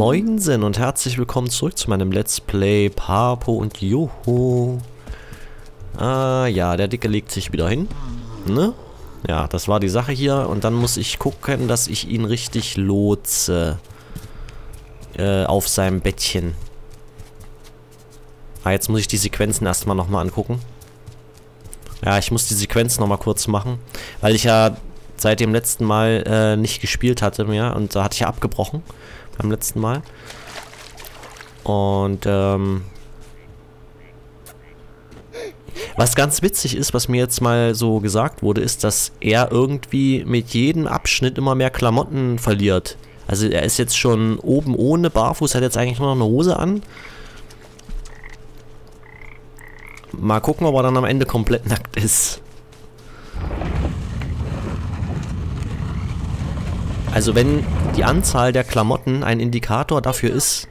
Moinsen und herzlich willkommen zurück zu meinem Let's Play Papo und Joho. Ja, der Dicke legt sich wieder hin. Ne? Ja, das war die Sache hier. Und dann muss ich gucken, dass ich ihn richtig lotse. Auf seinem Bettchen. Jetzt muss ich die Sequenzen erstmal nochmal angucken. Ja, ich muss die Sequenz nochmal kurz machen. Weil ich ja seit dem letzten Mal nicht gespielt hatte mehr. Und da hatte ich ja abgebrochen. Beim letzten Mal. Und, was ganz witzig ist, was mir jetzt mal so gesagt wurde, ist, dass er irgendwie mit jedem Abschnitt immer mehr Klamotten verliert. Also er ist jetzt schon oben ohne Barfuß, hat jetzt eigentlich nur noch eine Hose an. Mal gucken, ob er dann am Ende komplett nackt ist. Also wenn die Anzahl der Klamotten ein Indikator dafür ist,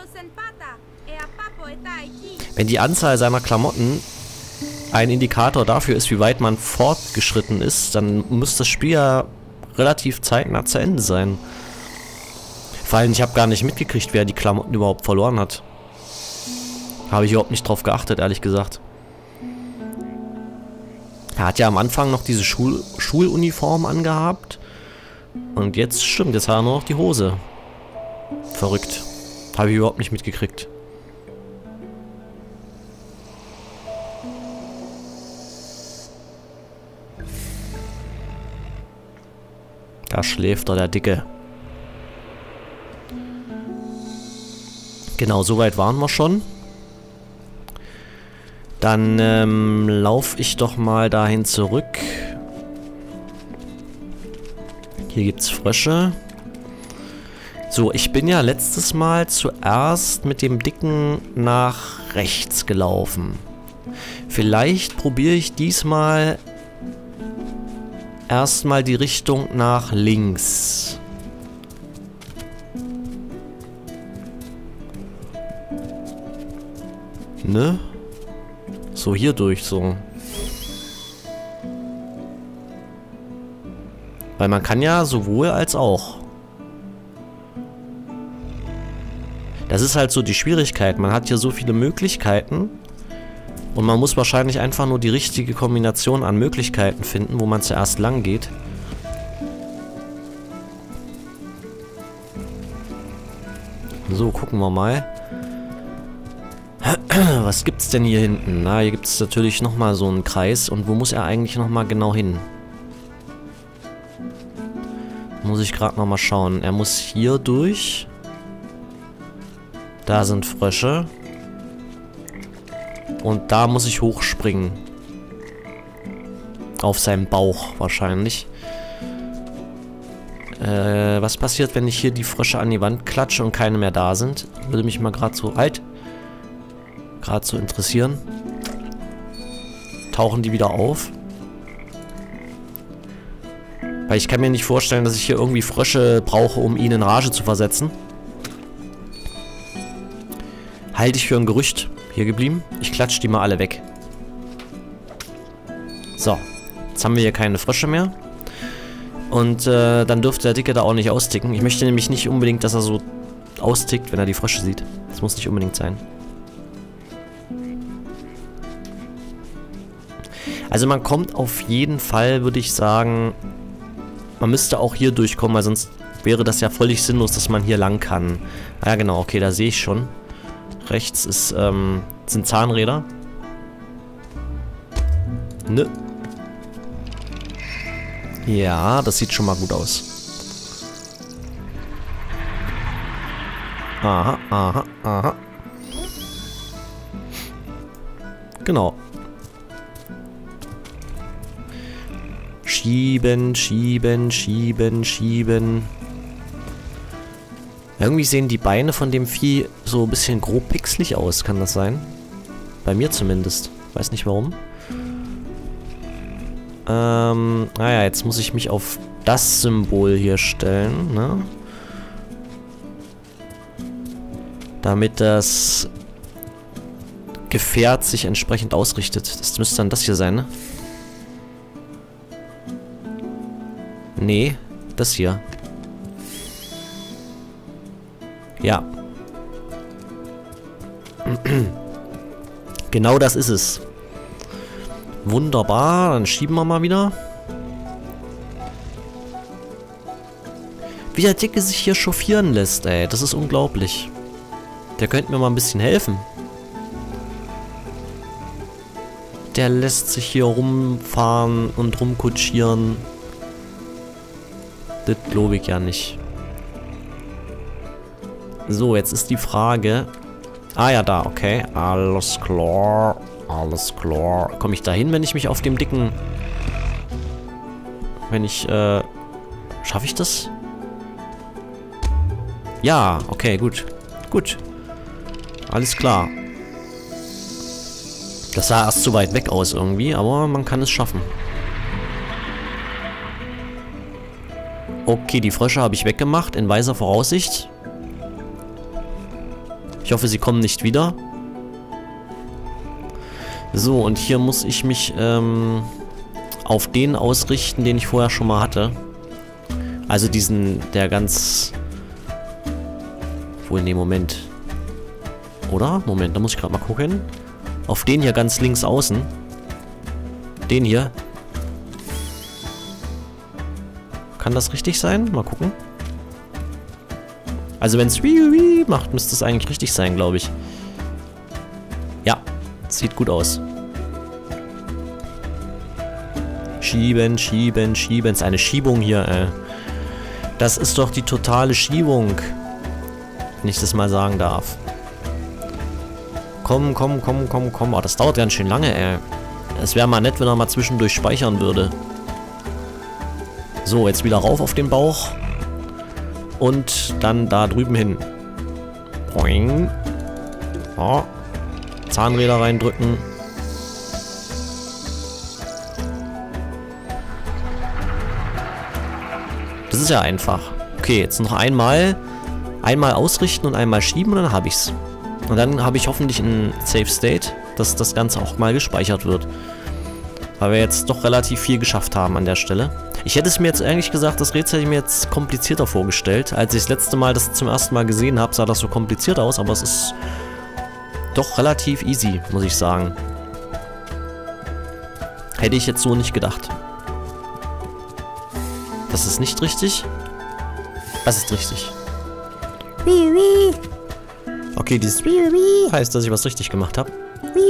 wenn die Anzahl seiner Klamotten ein Indikator dafür ist, wie weit man fortgeschritten ist, dann muss das Spiel ja relativ zeitnah zu Ende sein. Vor allem, ich habe gar nicht mitgekriegt, wer die Klamotten überhaupt verloren hat. Habe ich überhaupt nicht drauf geachtet, ehrlich gesagt. Er hat ja am Anfang noch diese Schuluniform angehabt. Und jetzt stimmt, jetzt hat er nur noch die Hose. Verrückt. Habe ich überhaupt nicht mitgekriegt. Da schläft der Dicke. Genau, soweit waren wir schon. Dann laufe ich doch mal dahin zurück. Hier gibt's Frösche. So, ich bin ja letztes Mal zuerst mit dem Dicken nach rechts gelaufen. Vielleicht probiere ich diesmal erstmal die Richtung nach links. Ne? So, hier durch, so. Weil man kann ja sowohl als auch. Das ist halt so die Schwierigkeit. Man hat hier so viele Möglichkeiten. Und man muss wahrscheinlich einfach nur die richtige Kombination an Möglichkeiten finden, wo man zuerst lang geht. So, gucken wir mal. Was gibt's denn hier hinten? Na, hier gibt es natürlich nochmal so einen Kreis. Und wo muss er eigentlich nochmal genau hin? Muss ich gerade nochmal schauen. Er muss hier durch. Da sind Frösche. Und da muss ich hochspringen. Auf seinem Bauch wahrscheinlich. Was passiert, wenn ich hier die Frösche an die Wand klatsche und keine mehr da sind? Würde mich mal gerade so... Halt! Gerade so interessieren. Tauchen die wieder auf? Weil ich kann mir nicht vorstellen, dass ich hier irgendwie Frösche brauche, um ihn in Rage zu versetzen. Halte ich für ein Gerücht. Hier geblieben. Ich klatsche die mal alle weg. So. Jetzt haben wir hier keine Frösche mehr. Und dann dürfte der Dicke da auch nicht austicken. Ich möchte nämlich nicht unbedingt, dass er so austickt, wenn er die Frösche sieht. Das muss nicht unbedingt sein. Also man kommt auf jeden Fall, würde ich sagen, man müsste auch hier durchkommen, weil sonst wäre das ja völlig sinnlos, dass man hier lang kann. Ja genau, okay, da sehe ich schon. Rechts ist, sind Zahnräder. Ne. Ja, das sieht schon mal gut aus. Aha, aha, aha. Genau. Schieben, schieben, schieben, schieben. Irgendwie sehen die Beine von dem Vieh so ein bisschen grob pixelig aus, kann das sein? Bei mir zumindest. Weiß nicht warum. Naja, jetzt muss ich mich auf das Symbol hier stellen, ne? Damit das Gefährt sich entsprechend ausrichtet. Das müsste dann das hier sein, ne? Nee, das hier. Ja. Genau das ist es. Wunderbar, dann schieben wir mal wieder. Wie der Dicke sich hier chauffieren lässt, ey. Das ist unglaublich. Der könnte mir mal ein bisschen helfen. Der lässt sich hier rumfahren und rumkutschieren. Das glaube ich ja nicht. So, jetzt ist die Frage... Ah ja, da, okay. Alles klar. Alles klar. Komme ich da hin, wenn ich mich auf dem dicken... Wenn ich, schaffe ich das? Ja, okay, gut. Gut. Alles klar. Das sah erst zu weit weg aus irgendwie, aber man kann es schaffen. Okay, die Frösche habe ich weggemacht, in weiser Voraussicht. Ich hoffe, sie kommen nicht wieder. So, und hier muss ich mich auf den ausrichten, den ich vorher schon mal hatte. Also diesen, der ganz... Wohl, nee, Moment. Oder? Moment, da muss ich gerade mal gucken. Auf den hier ganz links außen. Den hier. Kann das richtig sein? Mal gucken. Also wenn es macht, müsste es eigentlich richtig sein, glaube ich. Ja, sieht gut aus. Schieben, schieben, schieben. Es ist eine Schiebung hier, ey. Das ist doch die totale Schiebung. Wenn ich das mal sagen darf. Komm, komm, komm, komm, komm. Oh, das dauert ganz schön lange, ey. Es wäre mal nett, wenn er mal zwischendurch speichern würde. So, jetzt wieder rauf auf den Bauch. Und dann da drüben hin. Boing. Oh. Zahnräder reindrücken. Das ist ja einfach. Okay, jetzt noch einmal. Einmal ausrichten und einmal schieben und dann habe ich's. Und dann habe ich hoffentlich einen Safe State, dass das Ganze auch mal gespeichert wird. Weil wir jetzt doch relativ viel geschafft haben an der Stelle. Ich hätte es mir jetzt eigentlich gesagt, das Rätsel hätte ich mir jetzt komplizierter vorgestellt. Als ich das letzte Mal das zum ersten Mal gesehen habe, sah das so kompliziert aus, aber es ist doch relativ easy, muss ich sagen. Hätte ich jetzt so nicht gedacht. Das ist nicht richtig. Das ist richtig. Okay, dieses heißt, dass ich was richtig gemacht habe.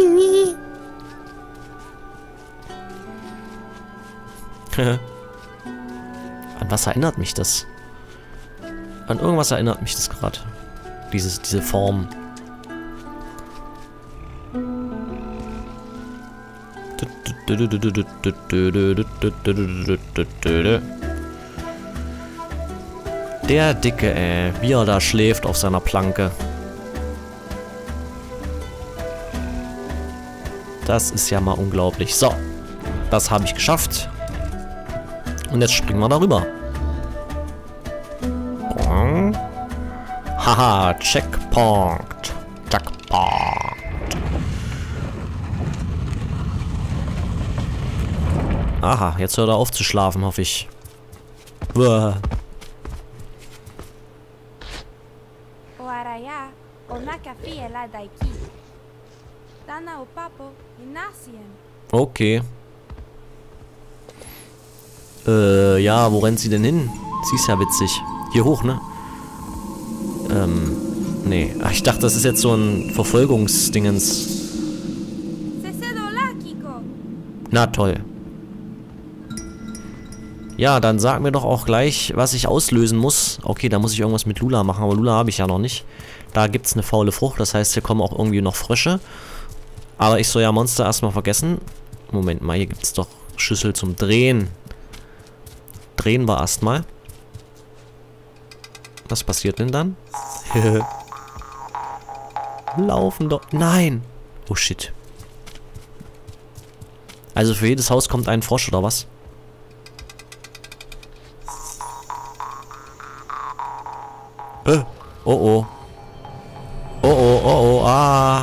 An was erinnert mich das? An irgendwas erinnert mich das gerade. Diese Form. Der Dicke, ey. Wie er da schläft auf seiner Planke. Das ist ja mal unglaublich. So. Das habe ich geschafft. Und jetzt springen wir darüber. Haha, Checkpoint. Checkpoint. Aha, jetzt hört er auf zu schlafen, hoffe ich. Uah. Okay. Ja, wo rennt sie denn hin? Sie ist ja witzig. Hier hoch, ne? Nee. Ach, ich dachte, das ist jetzt so ein Verfolgungsdingens. Na toll. Ja, dann sag mir doch auch gleich, was ich auslösen muss. Okay, da muss ich irgendwas mit Lula machen, aber Lula habe ich ja noch nicht. Da gibt es eine faule Frucht, das heißt, hier kommen auch irgendwie noch Frösche. Aber ich soll ja Monster erstmal vergessen. Moment mal, hier gibt es doch Schüssel zum Drehen. Drehen wir erstmal. Was passiert denn dann? Laufen doch. Nein! Oh shit. Also für jedes Haus kommt ein Frosch, oder was? Oh oh. Oh oh, oh oh, ah.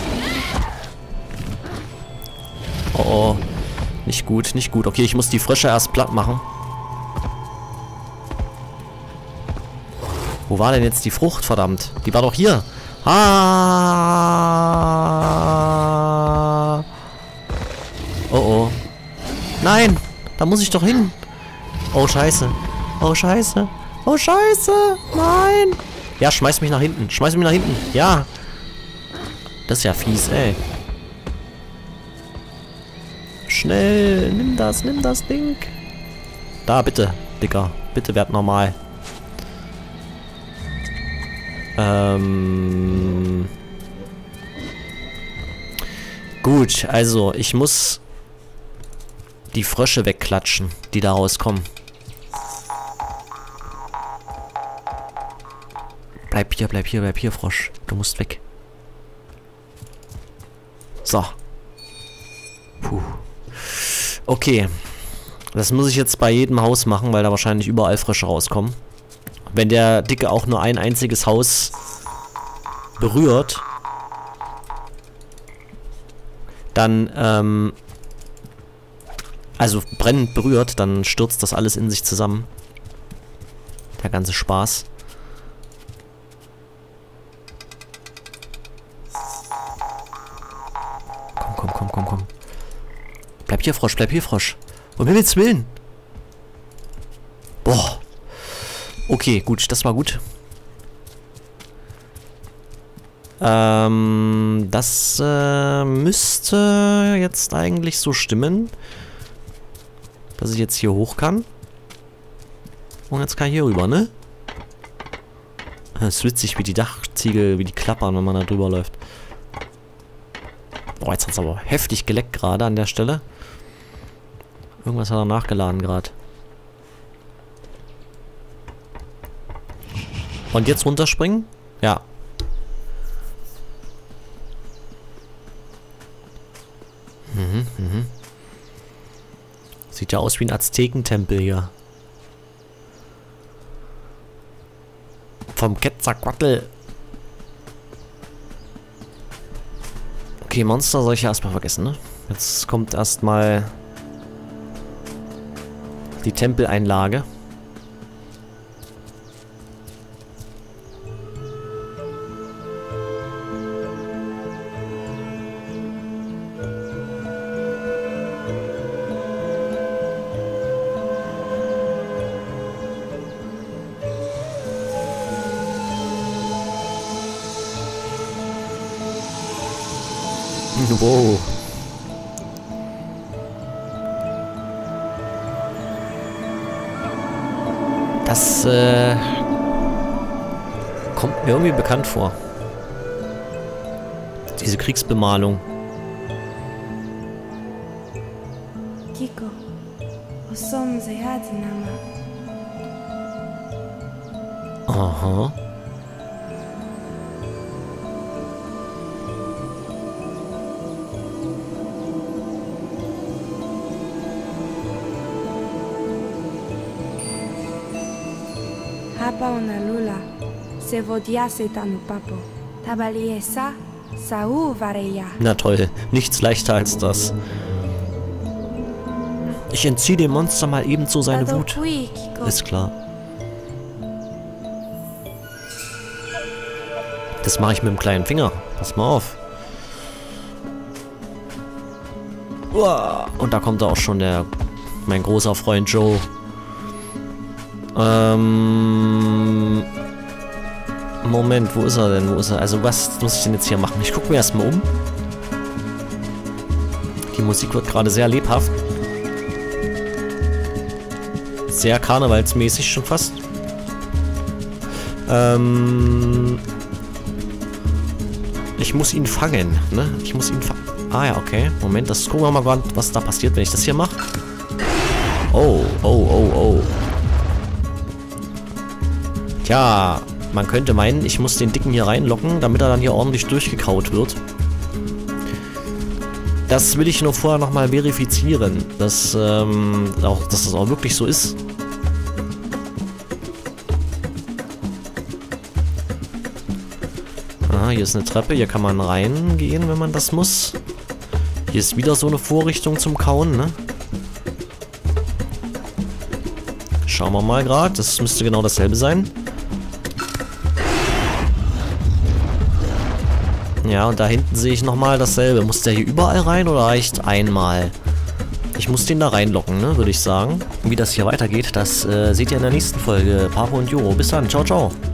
Oh oh. Nicht gut, nicht gut. Okay, ich muss die Frösche erst platt machen. Wo war denn jetzt die Frucht, verdammt? Die war doch hier. Ah. Oh oh. Nein, da muss ich doch hin. Oh scheiße. Oh scheiße. Oh scheiße. Nein. Ja, schmeiß mich nach hinten. Schmeiß mich nach hinten. Ja. Das ist ja fies, ey. Schnell. Nimm das Ding. Da, bitte, Dicker. Bitte werd normal. Gut, also ich muss die Frösche wegklatschen, die da rauskommen. Bleib hier, Frosch. Du musst weg. So. Puh. Okay. Das muss ich jetzt bei jedem Haus machen, weil da wahrscheinlich überall Frösche rauskommen. Wenn der Dicke auch nur ein einziges Haus berührt, dann, also brennend berührt, dann stürzt das alles in sich zusammen. Der ganze Spaß. Komm. Bleib hier, Frosch. Um Himmels Willen. Boah. Okay, gut, das war gut. Das müsste jetzt eigentlich so stimmen, dass ich jetzt hier hoch kann. Und jetzt kann ich hier rüber, ne? Das ist witzig, wie die Dachziegel, wie die klappern, wenn man da drüber läuft. Boah, jetzt hat es aber heftig geleckt gerade an der Stelle. Irgendwas hat er nachgeladen gerade. Und jetzt runterspringen? Ja. Sieht ja aus wie ein Aztekentempel hier. Vom Quetzalcoatl. Okay, Monster soll ich ja erstmal vergessen, ne? Jetzt kommt erstmal die Tempeleinlage. Wow. Das kommt mir irgendwie bekannt vor. Diese Kriegsbemalung. Kiko, somos Nama. Aha. Hapa una lula, se vodiase tanu papo. Tabaliesa, sau vareya. Na toll, nichts leichter als das. Ich entziehe dem Monster mal ebenso seine Wut. Ist klar. Das mache ich mit dem kleinen Finger. Pass mal auf. Uah. Und da kommt auch schon mein großer Freund Joe. Moment, wo ist er denn? Also was muss ich denn jetzt hier machen? Ich gucke mir erstmal um. Die Musik wird gerade sehr lebhaft. Sehr karnevalsmäßig schon fast. Ich muss ihn fangen, ne? Ich muss ihn fangen. Ah ja, okay. Moment, das gucken wir mal, was da passiert, wenn ich das hier mache. Oh. Tja, man könnte meinen, ich muss den Dicken hier reinlocken, damit er dann hier ordentlich durchgekaut wird. Das will ich nur vorher nochmal verifizieren, dass das auch wirklich so ist. Ah, hier ist eine Treppe, hier kann man reingehen, wenn man das muss. Hier ist wieder so eine Vorrichtung zum Kauen, ne? Schauen wir mal gerade, das müsste genau dasselbe sein. Ja, und da hinten sehe ich nochmal dasselbe. Muss der hier überall rein oder reicht einmal? Ich muss den da reinlocken, ne, würde ich sagen. Wie das hier weitergeht, das seht ihr in der nächsten Folge. Papo und Jo. Bis dann. Ciao, ciao.